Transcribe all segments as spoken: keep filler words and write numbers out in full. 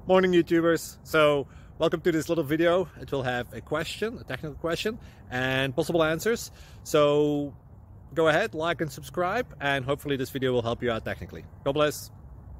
Morning YouTubers. So welcome to this little video. It will have a question, a technical question, and possible answers. So go ahead, like and subscribe, and hopefully this video will help you out technically. God bless.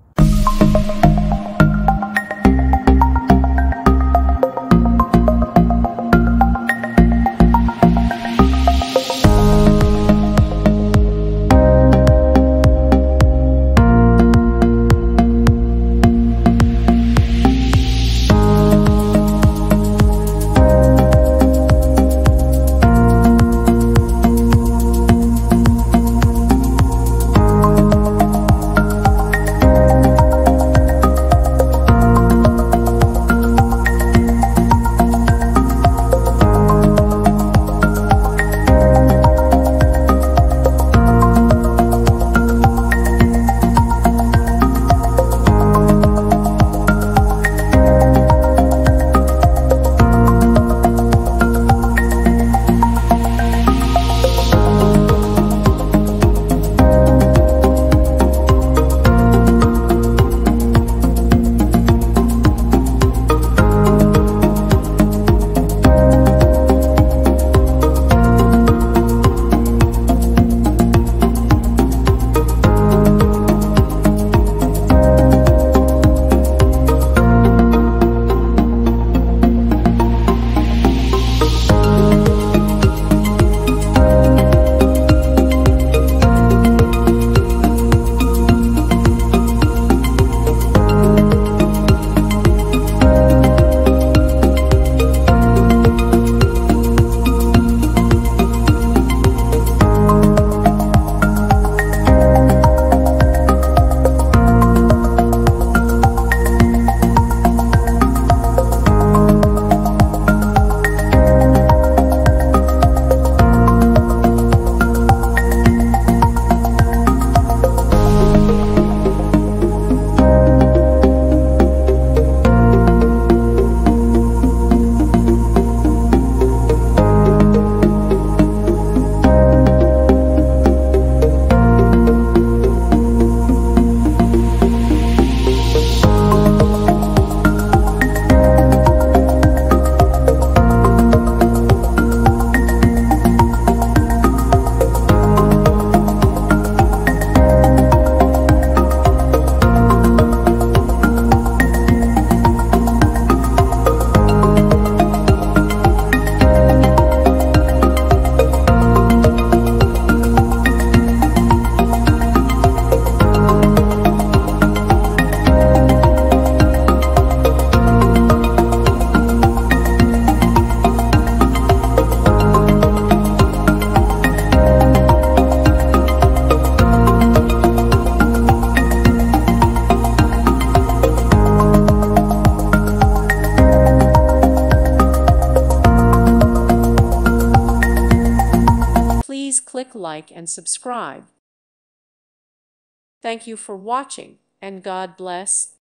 Please click like and subscribe. Thank you for watching, and God bless.